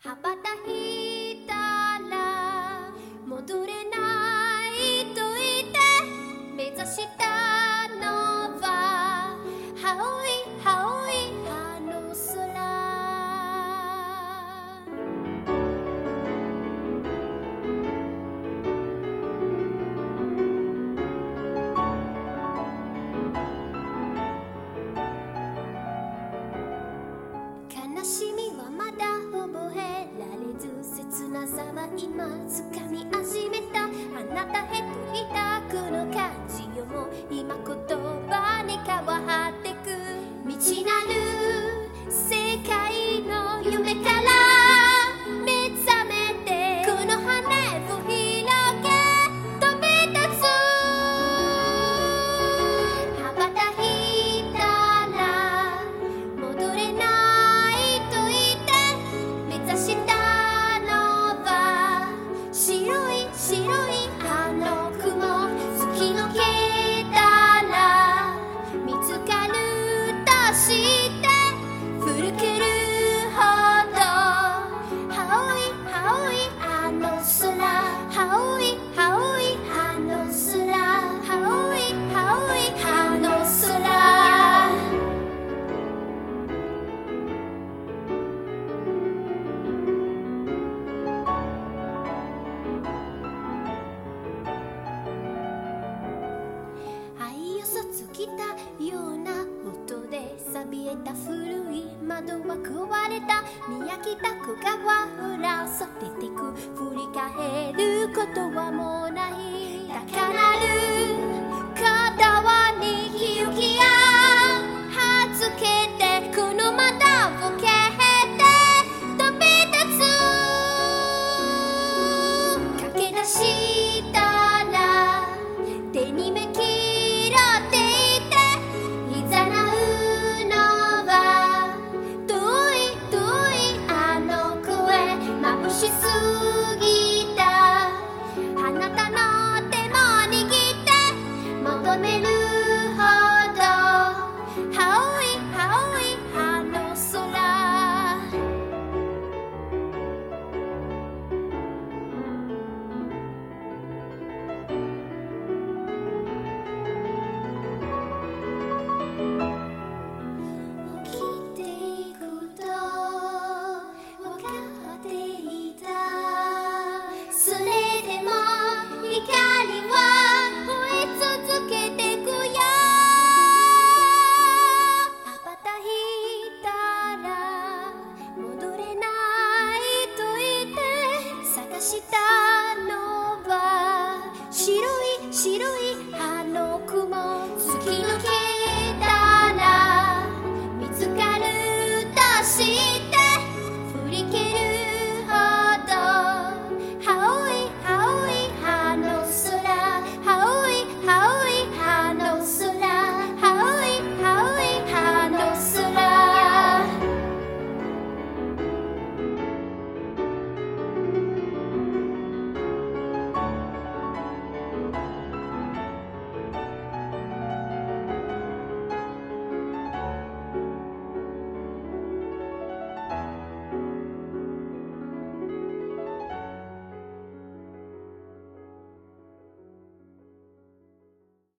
羽ばたいたら戻れないと言って目指したのは青い青いあの空。悲しみはまだ覚えられず、切なさは今掴み始めた。あなたへといたこの感じよ、もう今言葉に変わってく。未知なる世界の夢から目覚めて、この羽を広げ飛び立つ。羽ばたいたら戻れないと言って目指したのは白い白いあの雲。突き抜けたら見つかるとして古けるほど青い青いあの空。青い青いあの空。青い青いあの空。愛よそ尽きたような音で錆びれた古い窓は壊れた。見飽きた小川裏をそ出てく。振り返ることはもうない。高鳴る鼓動に気を消え